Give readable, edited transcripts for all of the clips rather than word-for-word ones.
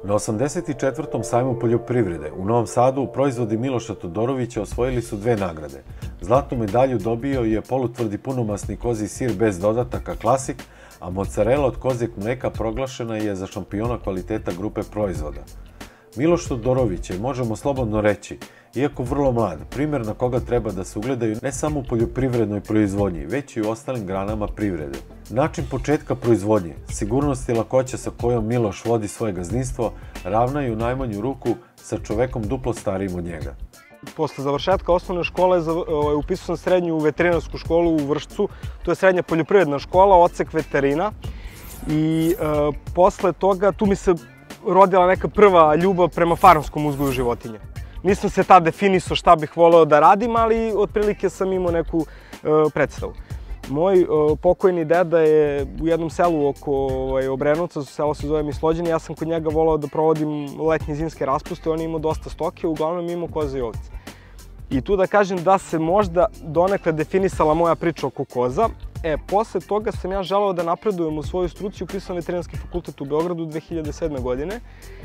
Na 84. sajmu poljoprivrede u Novom Sadu proizvodi Miloša Todorovića osvojili su dve nagrade. Zlatnu medalju dobio je polutvrdi punomasni kozji sir bez dodataka Klasik, a mozzarella od kozjeg mleka proglašena je za šampiona kvaliteta grupe proizvoda. Miloš Todorović je, možemo slobodno reći, iako vrlo mlad, primjer na koga treba da se ugledaju ne samo u poljoprivrednoj proizvodnji, već i u ostalim granama privrede. Način početka proizvodnje, sigurnost i lakoća sa kojom Miloš vodi svoje gazdinstvo, ravnaju u najmanju ruku sa čovekom duplo starijim od njega. Posle završetka osnovne škole upisao sam srednju veterinarsku školu u Vršcu. To je srednja poljoprivredna škola, odsek veterina. I posle toga tu mi se rodila neka prva ljubav prema farmskom uzgoju životinja. Nisam se tad definisao šta bih voleo da radim, ali otprilike sam imao neku predstavu. Moj pokojni deda je u jednom selu oko Obrenovca, selo se zove Mislođani, ja sam kod njega voleo da provodim letnje zimske raspuste, on je imao dosta stoke, uglavnom imao koze i ovce. I tu da kažem da se možda donekle definisala moja priča oko koza. Posle toga sam ja želeo da napredujem u svojoj struci, upisao sam Veterinarski fakultet u Beogradu 2007. godine.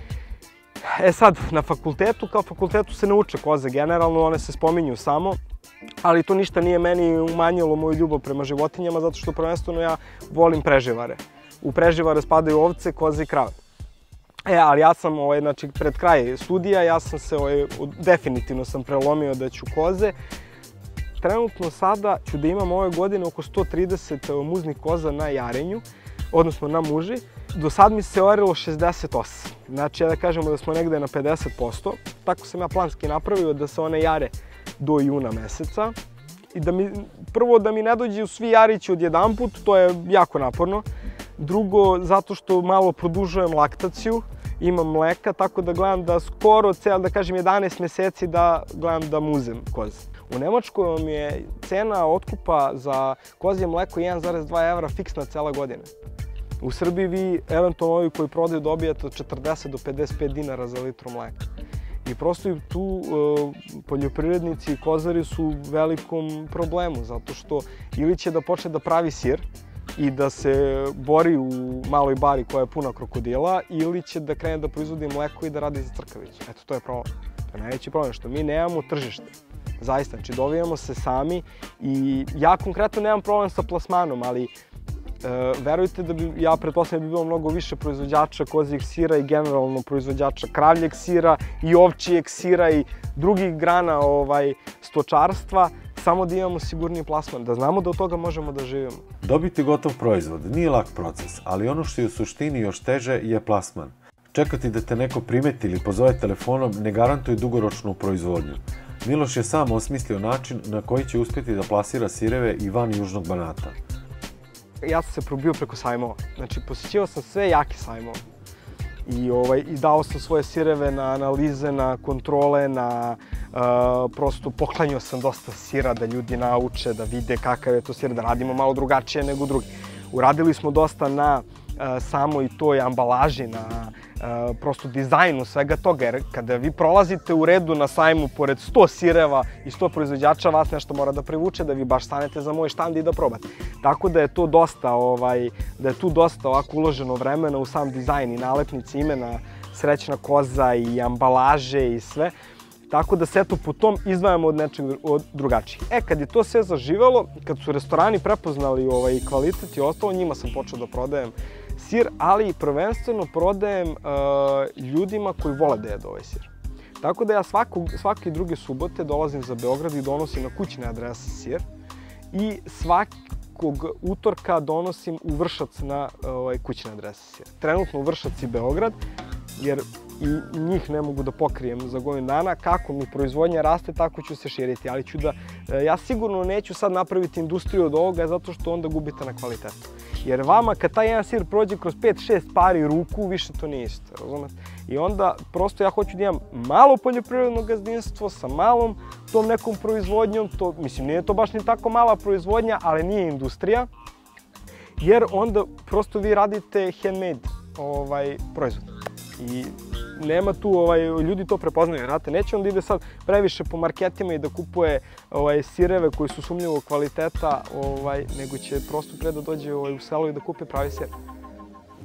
Sad, na fakultetu, kao fakultetu se ne uče koze generalno, one se spominju samo, ali to ništa nije meni umanjilo moju ljubav prema životinjama, zato što prvenstveno ja volim preživare. U preživare spadaju ovce, koze i krave. Ali ja sam, znači, pred kraj studija, ja sam se, definitivno sam prelomio da ću koze. Trenutno sada ću da imam ove godine oko 130 muznih koza na jarenju, odnosno na muži. Do sad mi se orilo 68. Znači, da kažemo da smo negde na 50%. Tako sam ja planski napravio da se one jare do juna meseca. I prvo da mi ne dođu svi jarići odjedanput, to je jako naporno. Drugo, zato što malo produžujem laktaciju, imam mleka, tako da gledam da skoro, da kažem 11 meseci da gledam da muzem koze. U Nemačkoj vam je cena otkupa za kozje mleko 1,2 evra fiksna cela godina. U Srbiji vi, eventualno ovi koji prodaju, dobijate od 40 do 55 dinara za litru mleka. I prosto tu poljoprivrednici i kozari su u velikom problemu, zato što ili će da počne da pravi sir i da se bori u maloj bari koja je puna krokodila, ili će da krene da proizvodi mleko i da radi za crkaviće. Eto, to je problem. To je najveći problem, što mi nemamo tržište. Zaista, znači dovijamo se sami i ja konkretno nemam problem sa plasmanom, ali verujte da bi, ja pretpostavljam da bi bilo mnogo više proizvođača kozjeg sira i generalno proizvođača kravljeg sira i ovčijeg sira i drugih grana stočarstva, samo da imamo sigurniji plasman, da znamo da od toga možemo da živimo. Dobiti gotov proizvod nije lak proces, ali ono što je u suštini još teže je plasman. Čekati da te neko primeti ili pozove telefonom ne garantuje dugoročnu proizvodnju. Miloš je sam osmislio način na koji će uspjeti da plasira sireve i van Južnog Banata. Ja sam se probio preko sajmova. Znači, posjećivao sam sve jake sajmove. I dao sam svoje sireve na analize, na kontrole, prosto poklanjao sam dosta sira da ljudi nauče, da vide kakav je to sir, da radimo malo drugačije nego drugi. Uradili smo dosta na samoj toj ambalaži, na prosto dizajnu svega toga, jer kada vi prolazite u redu na sajmu pored 100 sireva i 100 proizvođača, vas nešto mora da privuče da vi baš stanete za moj štand i da probate. Tako da je to dosta, da je tu dosta ovako uloženo vremena u sam dizajn i nalepnice, imena Srećna koza i ambalaže i sve. Tako da se eto po tom izdvajamo od nečeg drugačijih. Kad je to sve zaživelo, kad su restorani prepoznali kvalitet i ostalo, njima sam počeo da prodajem sir, ali prvenstveno prodajem ljudima koji vole da jedu ovaj sir. Tako da ja svake druge subote dolazim za Beograd i donosim na kućne adrese sir i svakog utorka donosim u Vršac na kućne adrese sir. Trenutno u Vršac i Beograd, jer i njih ne mogu da pokrijem za godinu dana. Kako mi proizvodnja raste, tako ću se širiti, ali ja sigurno neću sad napraviti industriju od ovoga, zato što onda gubite na kvalitetu. Jer vama, kad taj jedan sir prođe kroz 5-6 pari ruku, više to nije isto, razumete? I onda, prosto ja hoću da imam malo poljoprivredno gazdinstvo sa malom tom nekom proizvodnjom, mislim, nije to baš ni tako mala proizvodnja, ali nije industrija, jer onda prosto vi radite handmade proizvod. I nema tu, ljudi to prepoznaju, znate, neće on da ide sad previše po marketima i da kupuje sireve koji su sumnjivog kvaliteta, nego će prosto pre da dođe u selo i da kupi pravi sir.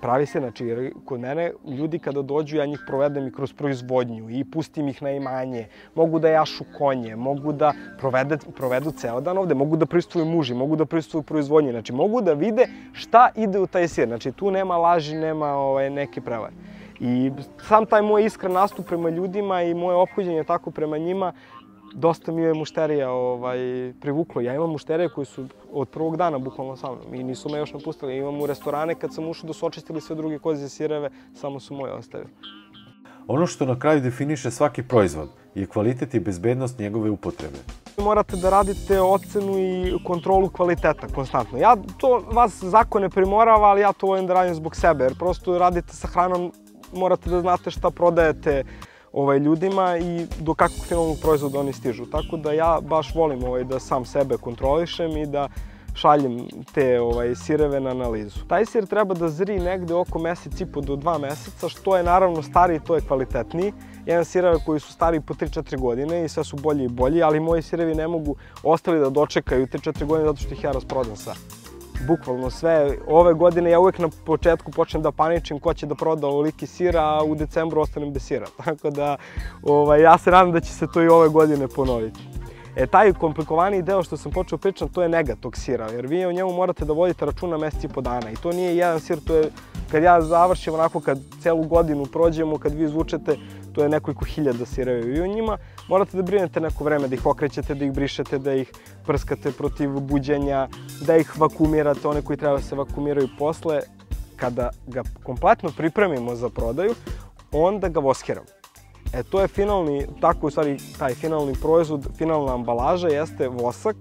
pravi sir, znači jer kod mene ljudi kada dođu, ja njih provedem i kroz proizvodnju i pustim ih na imanje, mogu da jašu konje, mogu da provedu ceo dan ovde, mogu da prisustuju muži, mogu da prisustuju proizvodnji, znači mogu da vide šta ide u taj sir, znači tu nema laži, nema neke prevare. I sam taj moj iskren nastup prema ljudima i moje ophođenje tako prema njima, dosta mi je mušterija privuklo. Ja imam mušterije koji su od prvog dana bukvalno sa mnom i nisu me još napustili. Imam u restorane kad sam ušao da su očistili sve druge kozije sireve, samo su moje ostavili. Ono što na kraju definiše svaki proizvod je kvalitet i bezbednost njegove upotrebe. Morate da radite ocenu i kontrolu kvaliteta konstantno. Vas zakon ne primorava, ali ja to volim da radim zbog sebe, jer prosto radite sa hranom, morate da znate šta prodajete ljudima i do kakvog finalnog proizvoda oni stižu. Tako da ja baš volim da sam sebe kontrolišem i da šaljem te sireve na analizu. Taj sir treba da zri negde oko mesec i po do 2 meseca, što je naravno stariji, to je kvalitetniji. Jedan sireve koji su stariji po 3-4 godine i sve su bolji i bolji, ali moji sirevi ne mogu ostali da dočekaju 3-4 godine zato što ih ja rasprodam sve. Bukvalno sve. Ove godine ja uvek na početku počnem da paničim ko će da proda ovoliki sir, a u decembru ostanem bez sira. Tako da ja se nadam da će se to i ove godine ponoviti. Taj komplikovaniji deo što sam počeo pričam, to je nega tog sira, jer vi o njemu morate da vodite računa mesec i po dana. I to nije jedan sir, to je kad ja završim onako, kad celu godinu prođemo, kad vi izvučete, to je nekoliko hiljada sireva i o njima morate da brinete neko vreme, da ih okrećete, da ih brišete, da ih prskate protiv buđenja, da ih vakumirate, one koji treba da se vakumiraju posle. Kada ga kompletno pripremimo za prodaju, onda ga voskiramo. To je finalni, tako u stvari taj finalni proizvod, finalna ambalaža jeste vosak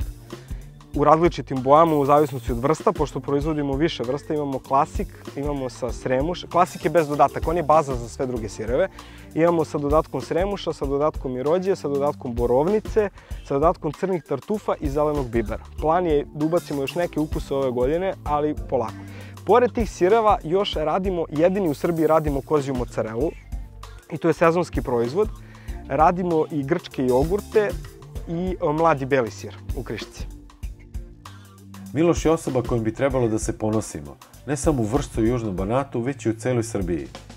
u različitim bojama u zavisnosti od vrsta, pošto proizvodimo više vrsta, imamo klasik, imamo sa sremuša, klasik je bez dodataka, on je baza za sve druge sireve, imamo sa dodatkom sremuša, sa dodatkom mirođije, sa dodatkom borovnice, sa dodatkom crnih tartufa i zelenog bibera. Plan je da ubacimo još neke ukuse ove godine, ali polako. Pored tih sireva još radimo, jedini u Srbiji radimo koziju mocarelu, i to je sezonski proizvod. Radimo i grčke jogurte i mladi beli sir u krišci. Miloš je osoba kojom bi trebalo da se ponosimo, ne samo u Vršcu i Južnom Banatu, već i u celoj Srbiji.